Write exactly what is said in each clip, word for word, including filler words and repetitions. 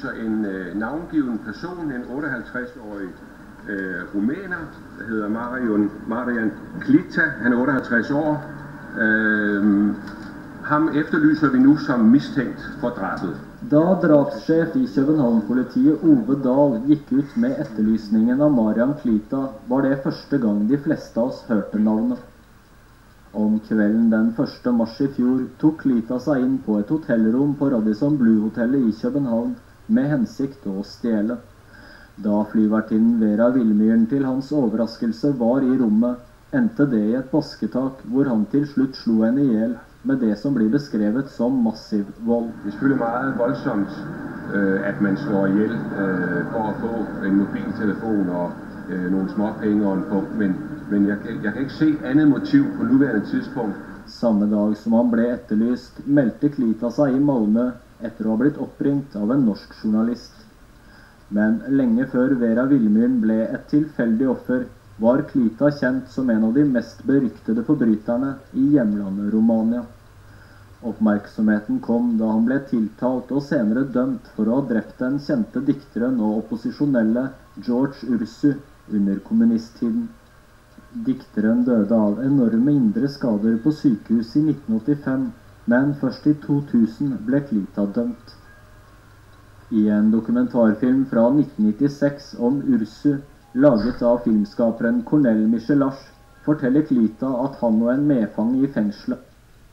efterlyser en øh, navngiven person, en otteoghalvtreds-årig øh, rumæner, der hedder Marian, Marian Clita. Han er otteoghalvtreds år. Øh, ham efterlyser vi nu som mistænkt for drabet. Da drapssjef i København-politiet Ove Dahl gikk ut med etterlysningen av Marian Clita, var det første gang de fleste av oss hørte navnet. Om kvelden den første mars i fjor tok Clita seg inn på et hotellrom på Radisson Blu-hotellet i København med hensikt å stjele. Da flyvertinnen Vera Vilmyren til hans overraskelse var i rommet, endte det i et basketak hvor han til slutt slo henne ihjel med det som blir beskrevet som massiv vold. Det er selvfølgelig meget voldsomt, øh, at man slår ihjel øh, for at få en mobiltelefon og øh, nogle småpenge og en punkt, men, men jeg, jeg kan ikke se andet motiv på nuværende tidspunkt. Samme dag som han ble etterlyst, meldte Clita seg i Malmö etter å ha blitt oppringt av en norsk journalist. Men lenge før Vera Vilmyren ble et tilfeldig offer, var Clita kjent som en av de mest beryktede forbryterne i hjemlandet Romania. Oppmerksomheten kom da han ble tiltalt og senere dømt for å ha drept den kjente dikteren og opposisjonelle George Ursu under kommunisttiden. Dikteren døde av enorme indre skader på sykehus i nitten åttifem, men først i to tusen ble Clita dømt. I en dokumentarfilm fra nitten nittiseks om Ursu, laget av filmskaperen Cornel Michelach, forteller Clita at han og en medfang i fengselet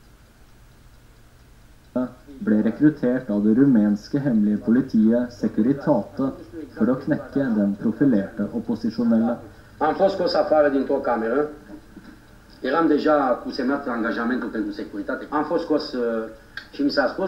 ble rekruttert av det rumenske hemmelige politiet Securitate for å knekke den profilerte opposisjonelle. Am fost scos afară dintr-o cameră. Eram deja cu semnat angajamentul pentru securitate. Am fost scos uh, și mi s-a spus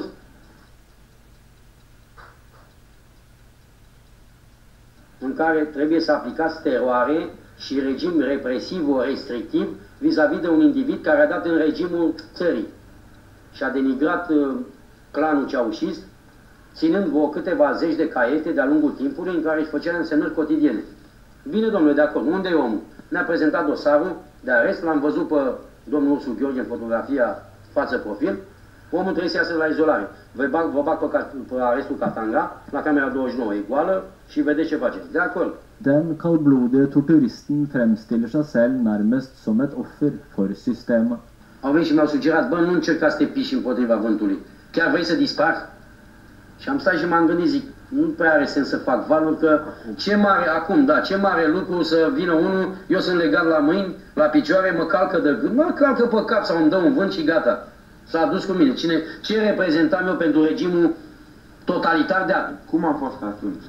în care trebuie să aplicați teroare și regim represiv-restrictiv vis-a-vis de un individ care a dat în regimul țării și a denigrat uh, clanul ceaușist, ținând vreo câteva zeci de caiete de-a lungul timpului în care își făcea însemnări cotidiene. Bine, domnule, de acord. Unde e omul? Ne-a prezentat dosarul de arest, l-am văzut pe domnul Ursu Gheorghe în fotografia față-profil. Omul trebuie să iasă la izolare. Vă bag, vă bag pe, pe arestul Katanga, la camera douăzeci și nouă, e goală și vedeți ce faceți. De acord. Den kaldblodige torturisten fremstiller seg selv nærmest som et offer for systemet. Au venit și mi-au sugerat, bă, nu încerca să te piși împotriva vântului. Chiar vrei să dispari? Și am stat și m-am gândit, zic, nu prea are sens să fac valuri, că ce mare, acum, da, ce mare lucru să vină unul, eu sunt legat la mâini, la picioare, mă calcă de gând, mă calcă pe cap sau îmi dă un vânt și gata. S-a dus cu mine. Cine, ce reprezentam eu pentru regimul totalitar de atunci? Cum a fost atunci?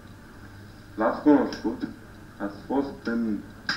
L-ați cunoscut? Ați fost, în,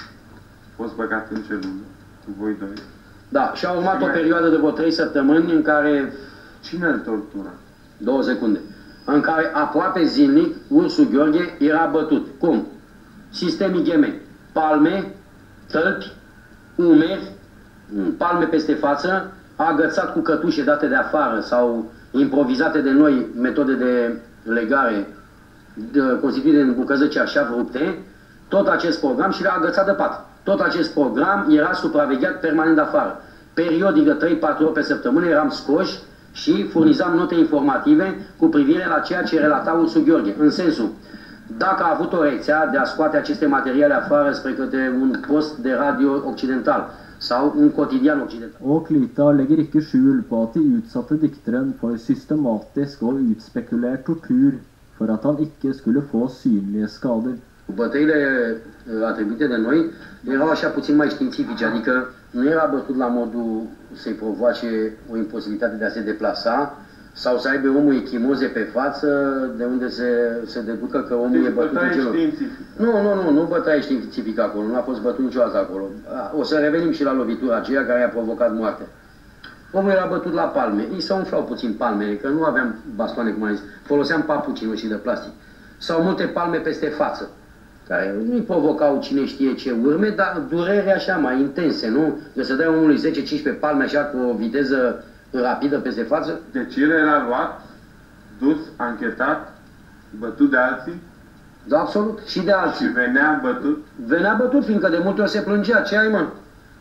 fost băgat în celulă cu voi doi? Da, și a urmat o perioadă de vreo trei săptămâni în care... Cine îl tortura? Două secunde. În care aproape zilnic Ursu Gheorghe era bătut. Cum? Sistem I G M. Palme, tălpi, umeri, palme peste față, agățat cu cătușe date de afară sau improvizate de noi metode de legare de, constituite din bucăți cearșaf rupte, tot acest program și le-a agățat de pat. Tot acest program era supravegheat permanent de afară. Periodic de trei patru ori pe săptămână eram scoși și furnizam note informative cu privire la ceea ce relata Ursu Gheorghe, în sensul, dacă a avut o rețea de a scoate aceste materiale afară spre către un post de radio occidental sau un cotidian occidental. Og Clita legger ikke skjul på at de utsatte dikteren for systematisk og utspekulert tortur for at han ikke skulle få synlige skader. Bătăile atribuite de noi erau așa puțin mai științifice, adică nu era bătut la modul să-i provoace o imposibilitate de a se deplasa sau să aibă omul echimoze pe față, de unde se, se deducă că omul deci e bătut în celor. Nu, nu, nu, nu bătaie științifică acolo, nu a fost bătut niciodată acolo. O să revenim și la lovitura aceea care a provocat moartea. Omul era bătut la palme, îi se umflau puțin palmele, că nu aveam bastoane, cum am zis, foloseam papuci și de plastic. Sau multe palme peste față, care nu-i provocau cine știe ce urme, dar durere așa mai intense, nu? Că să dai omului zece cincisprezece palme așa cu o viteză rapidă peste față. Deci el era luat, dus, anchetat, bătut de alții? Da, absolut. Și de alții. Și venea bătut? Venea bătut, fiindcă de multe ori se plângea. Ce ai, mă?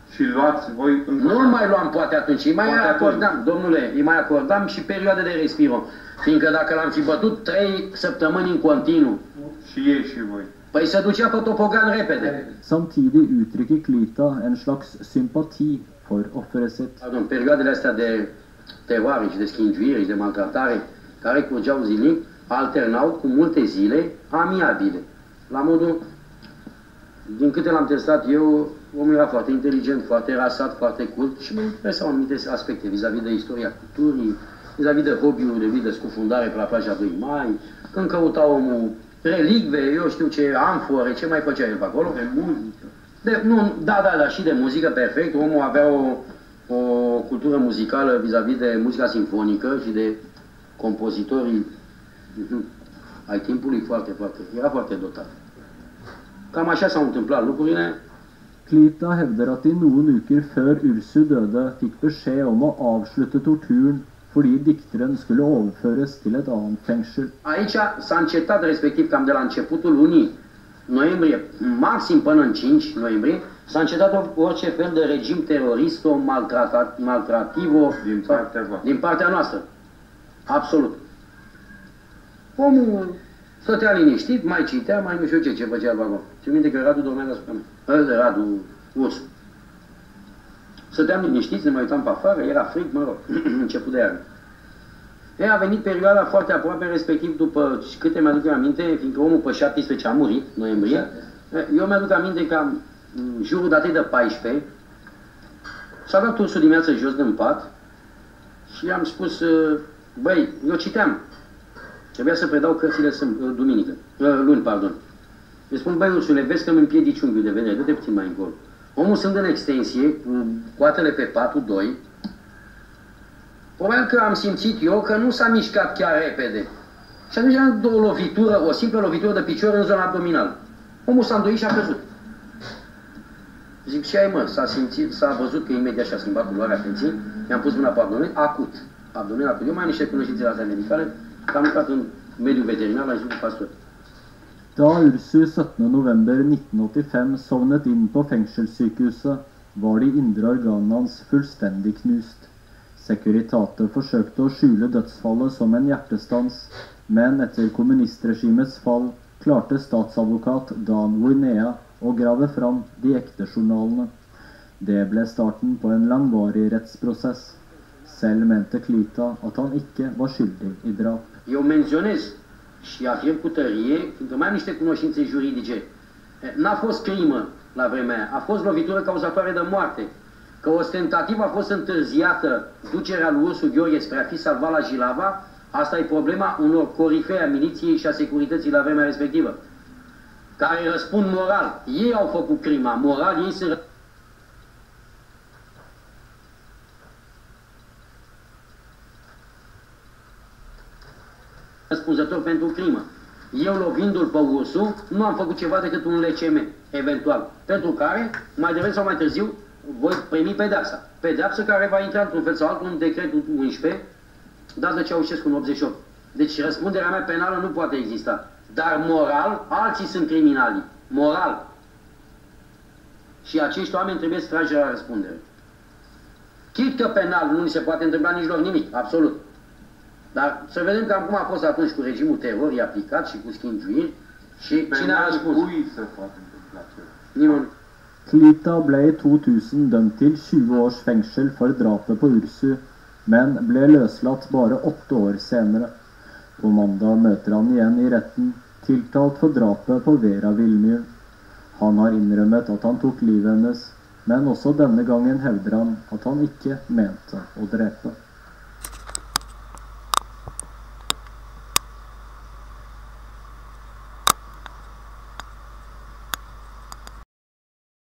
Și luați voi încă... Nu-l mai luam poate atunci, îi mai Poate acordam, atunci. domnule, îi mai acordam și perioade de respiro. Fiindcă dacă l-am fi bătut trei săptămâni în continuu, Și ei și voi. păi se ducea pe topogan repede. Samtidig uttrykker Klita en slags sympati for offeret sitt. Pardon, perioadele astea de teroare și de schingiuire și de maltratare care curgeau zilnic, alternau cu multe zile amiabile. La modul, din câte l-am testat eu, omul era foarte inteligent, foarte rasat, foarte cult și mă interesau anumite aspecte vis-a-vis de istoria culturii, vis-a-vis de hobby-ul de de scufundare pe la plaja doi mai, când căuta omul relicve, eu știu ce, amfore, ce mai făcea el pe acolo. De muzică. De, nu, da, da, da, și de muzică, perfect. Omul avea o, o cultură muzicală vis-a-vis de muzica simfonică și de compozitorii ai timpului foarte, foarte, era foarte dotat. Cam așa s-au întâmplat lucrurile. Klita hevder at de noen uker før Ursu døde fikk beskjed om å avslutte torturen fordi dikteren skulle overføres til et annet fengsel. Aici s-a încetat, respectiv cam de la începutul lunii noiembrie, maxim până în cinci noiembrie, s-a încetat orice fel de regim terorist, o maltrativo Din partea voastră. din partea noastră. Absolut. Omul stătea liniștit, mai citea, mai nu știu ce, ce făcea acolo. Țin minte că Radu dormea deasupra mea. Radu, Ursu. Stăteam liniștiți, ne mai uitam pe afară, era frig, mă rog, început de iarnă. E, a venit perioada foarte aproape, respectiv după câte mi-aduc eu aminte, fiindcă omul pe șaptesprezece a murit, noiembrie. Eu mi-aduc aminte că în jurul datei de paisprezece s-a dat Ursul dimineață jos din pat și am spus, băi, eu citeam. Trebuia să predau cărțile duminică, luni, pardon. Îi spun, băi, Ursule, vezi că îmi împiedici unghiul de vedere, du-te puțin mai încolo. Omul sunt în extensie, cu coatele pe patul doi. Probabil că am simțit eu că nu s-a mișcat chiar repede. Și atunci am dat o lovitură, o simplă lovitură de picior în zona abdominală. Omul s-a îndoit și a căzut. Zic, ce ai, mă? S-a simțit, s-a văzut că imediat și-a schimbat culoarea feței, i-am pus mâna pe abdomen, acut. Abdomen acut. Eu mai am niște cunoștințe astea medicale, că am lucrat în mediul veterinar la Institutul Pasteur. Da Ursu syttende november nitten åttifem sovnet inn på fengselssykehuset, var de indre organene hans fullstendig knust. Securitate forsøkte å skjule dødsfallet som en hjertestans, men etter kommunistregimets fall klarte statsadvokat Dan Wynea å grave fram de ekte journalene. Det ble starten på en langvarig rettsprosess. Selv mente Klita at han ikke var skyldig i drap. Eu menționez și afirm cu tărie, fiindcă mai am niște cunoștințe juridice. N-a fost crimă la vremea aia, a fost lovitură cauzatoare de moarte. Că ostentativ a fost întârziată ducerea lui Ursu Gheorghe spre a fi salvat la Jilava, asta e problema unor corifei a miliției și a securității la vremea respectivă, care răspund moral. Ei au făcut crima, moral, ei sunt răspunzător pentru crimă. Eu, lovindu-l pe Ursu, nu am făcut ceva decât un L C M, eventual, pentru care, mai devreme sau mai târziu, voi primi pedeapsa. Pedeapsă care va intra într-un fel sau altul în decretul unsprezece, dat de Ceaușescu în optzeci și opt. Deci răspunderea mea penală nu poate exista. Dar moral, alții sunt criminali. Moral. Și acești oameni trebuie să trage la răspundere. Chit că penal nu ni se poate întâmpla nici lor nimic, absolut. Dar să vedem cam cum a fost atunci cu regimul terorii aplicat și cu schingiuiri și cine a răspuns. Cui se poate întâmpla ceva? Nimeni. Klita ble i to tusen dømt til tjue års fengsel for drapet på Ursu, men ble løslatt bare åtte år senere. På mandag møter han igjen i retten, tiltalt for drapet på Vera Vilmyren. Han har innrømmet at han tok livet hennes, men også denne gangen hevder han at han ikke mente å drepe.